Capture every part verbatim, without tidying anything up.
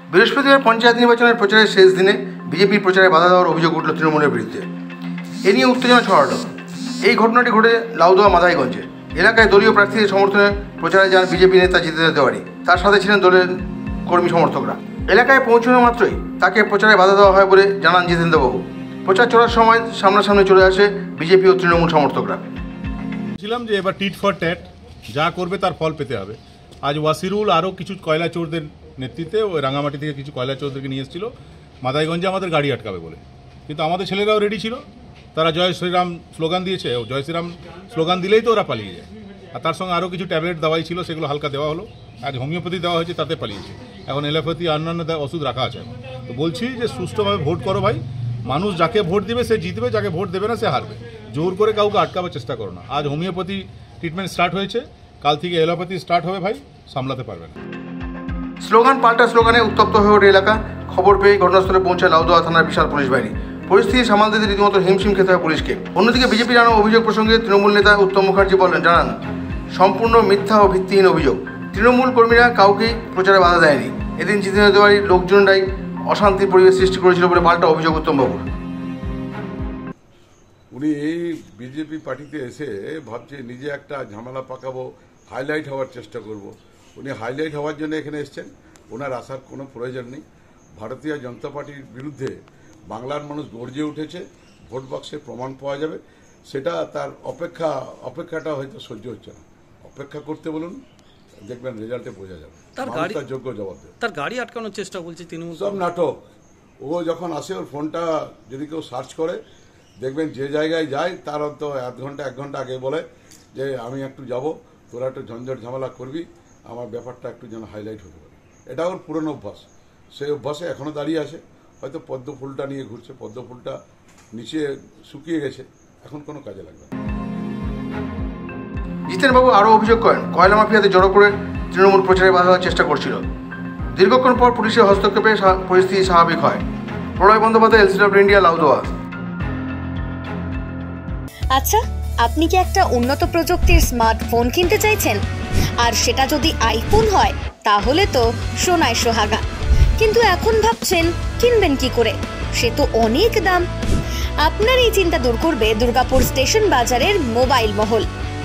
বৃহস্পতিবার পঞ্চায়েত নির্বাচনের প্রচারের শেষ দিনে বিজেপির প্রচারে বাধা দেওয়ার অভিযোগ উঠল তৃণমূলের বিরুদ্ধে। এ নিয়ে উত্তেজনা ছড়ালো। এই ঘটনাটি ঘটে লাউদোয়া মাদাইগঞ্জে। এলাকায় দলীয় প্রার্থীদের সমর্থনে প্রচারে যান বিজেপি নেতা জিতেন্দ্র তেওয়ারি। তার সাথে ছিলেন দলের কর্মী সমর্থকরা। এলাকায় পৌঁছানো মাত্রই তাকে প্রচারে বাধা দেওয়া হয় বলে জানান জিতেন্দ্রবাবু। প্রচার চলার সময় সামনাসামনি চলে আসে বিজেপি ও তৃণমূল সমর্থকরা। ছিলাম যে এবার টিট ফর ট্যাট, যা করবে তার ফল পেতে হবে। আজ ওয়াসিরুল আরও কিছু কয়লা চোরদের নেতৃত্বে ওই রাঙামাটি থেকে কিছু কয়লা চোরদেরকে নিয়ে এসেছিল মাদাইগঞ্জে আমাদের গাড়ি আটকাবে বলে, কিন্তু আমাদের ছেলেরাও রেডি ছিল। তারা জয় শ্রীরাম স্লোগান দিয়েছে, জয় শ্রীরাম স্লোগান দিলেই তো ওরা পালিয়ে যায়। আর তার সঙ্গে আরও কিছু ট্যাবলেট দেওয়াই ছিল, সেগুলো হালকা দেওয়া হলো। আজ হোমিওপ্যাথি দেওয়া হয়েছে, তাতে পালিয়েছে। এখন এলোপ্যাথি অন্যান্য ওষুধ রাখা আছে। তো বলছি যে সুষ্ঠুভাবে ভোট করো ভাই। মানুষ যাকে ভোট দেবে সে জিতবে, যাকে ভোট দেবে না সে হারবে। জোর করে কাউকে আটকাবার চেষ্টা করো না। আজ হোমিওপ্যাথি ট্রিটমেন্ট স্টার্ট হয়েছে, কাল থেকে এলোপ্যাথি স্টার্ট হবে। ভাই সামলাতে পারবে না। স্লোগান পাল্টা স্লোগানে উত্তপ্ত হয়ে ওঠে এলাকা। খবর পেয়ে ঘটনাস্থলে পৌঁছায় লাউদোয়া থানার বিশাল পুলিশ বাহিনী। পরিস্থিতি সামাল দিতে রীতিমতো হিমশিম খেতে হয় পুলিশকে। অন্যদিকে বিজেপির আনা অভিযোগ প্রসঙ্গে তৃণমূল নেতা উত্তম মুখার্জি বলেন জানান সম্পূর্ণ মিথ্যা ও ভিত্তিহীন অভিযোগ। তৃণমূল কর্মীরা কাউকেই প্রচারে বাধা দেয়নি। এদিন জিতেন্দ্র তেওয়ারির লোকজনরাই অশান্তির পরিবেশ সৃষ্টি করেছিল বলে পাল্টা অভিযোগ উত্তমবাবুর। উনি এই বিজেপি পার্টিতে এসে ভাবছে নিজে একটা ঝামেলা পাকাবো, হাইলাইট হওয়ার চেষ্টা করব। উনি হাইলাইট হওয়ার জন্য এখানে এসছেন। ওনার আসার কোনো প্রয়োজন নেই। ভারতীয় জনতা পার্টির বিরুদ্ধে বাংলার মানুষ গর্জে উঠেছে। ভোট বাক্সে প্রমাণ পাওয়া যাবে। সেটা তার অপেক্ষা অপেক্ষাটা হয়তো সহ্য হচ্ছে না। অপেক্ষা করতে বলুন, দেখবেন রেজাল্টে বোঝা যাবে। তার গাড়ি তার যোগ্য জবাব দেবে। তার গাড়ি আটকানোর চেষ্টা বলছে তৃণমূল। সব নাটক। ও যখন আসে ওর ফোনটা যদি কেউ সার্চ করে দেখবেন যে জায়গায় যায় তার অন্ত আধ ঘন্টা এক ঘন্টা আগে বলে যে আমি একটু যাব, তোরা একটু ঝঞ্ঝট ঝামেলা করবি, আমার ব্যাপারটা একটু যেন হাইলাইট হতে পারে। এটা ওর পুরনো অভ্যাস। সেই অভ্যাসে এখনও দাঁড়িয়ে আছে। হয়তো পদ্ম ফুলটা নিয়ে ঘুরছে, পদ্ম ফুলটা নিচে শুকিয়ে গেছে, এখন কোনো কাজে লাগবে না। জিতেনবাবু আরও অভিযোগ করেন কয়লা মাফিয়াতে জড়ো করে তৃণমূল প্রচারে বাধা দেওয়ার চেষ্টা করছিল। দীর্ঘক্ষণ পর পুলিশের হস্তক্ষেপে পরিস্থিতি স্বাভাবিক হয়। Pralay Bandyopadhyay, LCW India, Laudoha. আচ্ছা, আপনি কি একটা উন্নত প্রযুক্তির স্মার্টফোন কিনতে চাইছেন? আর সেটা যদি আইফোন হয় তাহলে তো সোনায় সোহাগা। কিন্তু এখন ভাবছেন কিনবেন কি করে, সে তো অনেক দাম। আপনার এই চিন্তা দূর করবে দুর্গাপুর স্টেশন বাজারের মোবাইল মহল।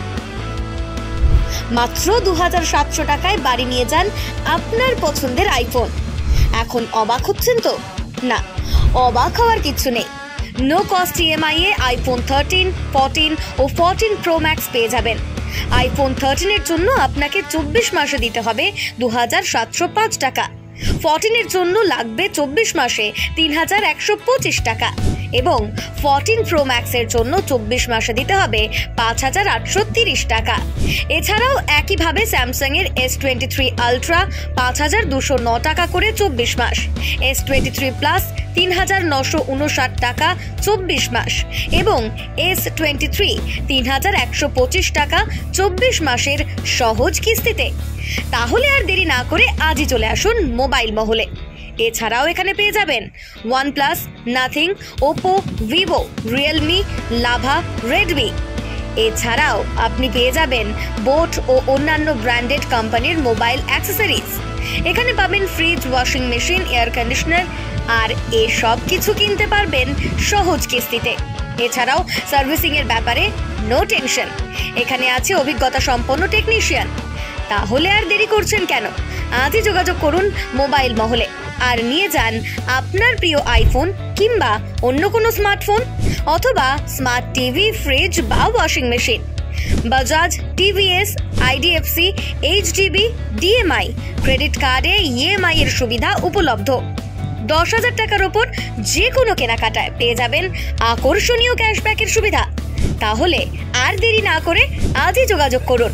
মাত্র দু হাজার সাতশো টাকায় বাড়ি নিয়ে যান আপনার পছন্দের আইফোন। এখন অবাক হচ্ছেন তো? না, অবাক হওয়ার কিছু নেই। নো কস্ট ইএমআই এ আইফোন থার্টিন, ফোরটিন ও ফোরটিন প্রো ম্যাক্স পেয়ে যাবেন। আইফোন থার্টিন এর জন্য আপনাকে চব্বিশ মাসে দিতে হবে দু হাজার সাতশো পাঁচ টাকা। ফোরটিন এর জন্য লাগবে চব্বিশ মাসে তিন হাজার একশো পঁচিশ টাকা এবং ফোরটিন প্রো ম্যাক্স এর জন্য চব্বিশ মাসে দিতে হবে পাঁচ হাজার আটশো তিরিশ টাকা। এছাড়াও একইভাবে স্যামসাং এর এস টোয়েন্টি থ্রি আলট্রা পাঁচ হাজার দুশো ন টাকা করে চব্বিশ মাস, এস টোয়েন্টি থ্রি প্লাস তিন হাজার নশো উনষাট টাকা চব্বিশ মাস এবং এস টোয়েন্টি থ্রি তিন হাজার একশো পঁচিশ টাকা চব্বিশ মাসের সহজ কিস্তিতে। তাহলে আর দেরি না করে আজই চলে আসুন মোবাইল মহলে। এছাড়াও এখানে পেয়ে যাবেন OnePlus, Nothing, Oppo, Vivo, Realme, Lava, Redmi. এছাড়াও আপনি পেয়ে যাবেন বোট ও অন্যান্য ব্র্যান্ডেড কোম্পানির মোবাইল অ্যাক্সেসরিজ। এখানে পাবেন fridge, washing machine, air conditioner, আর এসব কিছু কিনতে পারবেন সহজ কিস্তিতে। এছাড়াও সার্ভিসিং এর ব্যাপারে নো টেনশন। এখানে আছে অভিজ্ঞতা সম্পন্ন টেকনিশিয়ান। তাহলে আর দেরি করছেন কেন? আজই যোগাযোগ করুন মোবাইল মহলে আর নিয়ে যান আপনার প্রিয় আইফোন কিংবা অন্য কোনো স্মার্টফোন অথবা স্মার্ট টিভি, ফ্রিজ বা washing machine. Bajaj, TVS, IDFC, HDB, DMI credit কার্ডে ইএমআই এর সুবিধা উপলব্ধ। দশ হাজার টাকার ওপর যে কোনো কেনাকাটায় পেয়ে যাবেন আকর্ষণীয় ক্যাশব্যাকের সুবিধা। তাহলে আর দেরি না করে আজই যোগাযোগ করুন।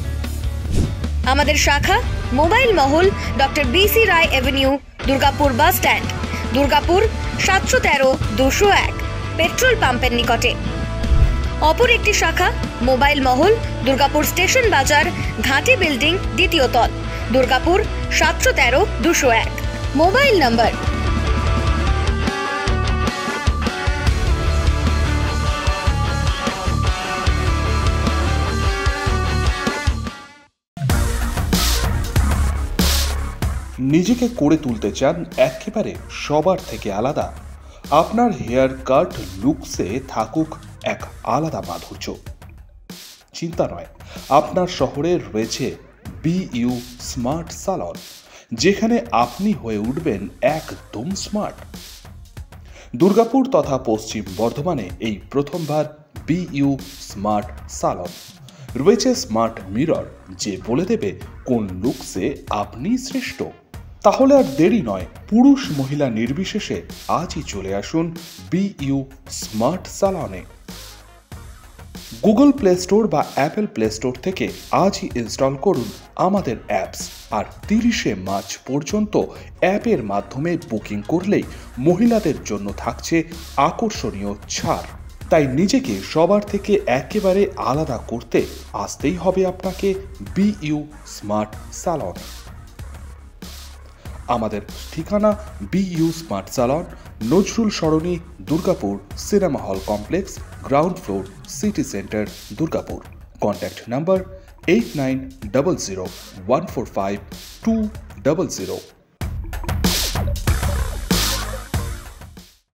আমাদের শাখা mobile Mahal, doctor BC Roy avenue, Durgapur bus stand, Durgapur সাতশো তেরো দুশো এক, পেট্রোল পাম্পের নিকটে। অপর একটি শাখা মোবাইল মহল, দুর্গাপুর স্টেশন বাজার, ঘাটি বিল্ডিং, দ্বিতীয় তল, দুর্গাপুর সাতশো তেরো দুশো এক। মোবাইল নাম্বার নিজেকে করে তুলতে চান একেবারে সবার থেকে আলাদা? আপনার হেয়ার কাট লুকসে থাকুক এক আলাদা মাধুর্য? চিন্তা নয়, আপনার শহরে রয়েছে বি ইউ স্মার্ট সালন, যেখানে আপনি হয়ে উঠবেন একদম স্মার্ট। দুর্গাপুর তথা পশ্চিম বর্ধমানে এই প্রথমবার বি ইউ স্মার্ট সালন। রয়েছে স্মার্ট মিরর, যে বলে দেবে কোন লুকসে আপনি শ্রেষ্ঠ। তাহলে আর দেরি নয়, পুরুষ মহিলা নির্বিশেষে আজই চলে আসুন বি ইউ স্মার্ট সালনে। গুগল প্লে স্টোর বা অ্যাপেল প্লে স্টোর থেকে আজই ইনস্টল করুন আমাদের অ্যাপস। আর তিরিশে মার্চ পর্যন্ত অ্যাপের মাধ্যমে বুকিং করলেই মহিলাদের জন্য থাকছে আকর্ষণীয় ছাড়। তাই নিজেকে সবার থেকে একেবারে আলাদা করতে আসতেই হবে আপনাকে বি ইউ স্মার্ট সালন। আমাদের ঠিকানা B U smart salon, Nazrul Sarani, Durgapur, cinema hall complex, ground floor, city centre, Durgapur. Contact number eight nine zero zero one four five two zero zero.